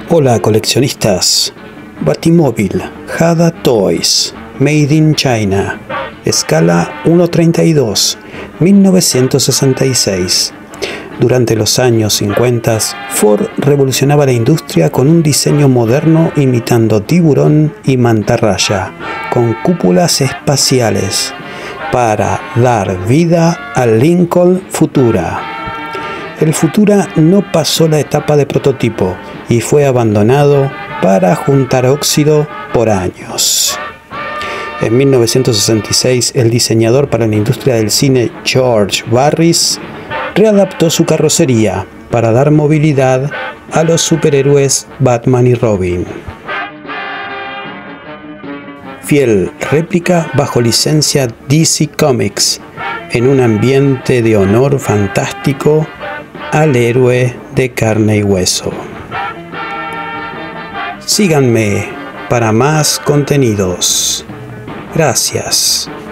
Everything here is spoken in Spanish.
Hola coleccionistas, Batimóvil Hada Toys, Made in China, escala 1:32, 1966. Durante los años 50, Ford revolucionaba la industria con un diseño moderno imitando tiburón y mantarraya, con cúpulas espaciales, para dar vida al Lincoln Futura. El Futura no pasó la etapa de prototipo y fue abandonado para juntar óxido por años. En 1966, el diseñador para la industria del cine George Barris readaptó su carrocería para dar movilidad a los superhéroes Batman y Robin. Fiel réplica bajo licencia DC Comics, en un ambiente de honor fantástico al héroe de carne y hueso. Síganme para más contenidos. Gracias.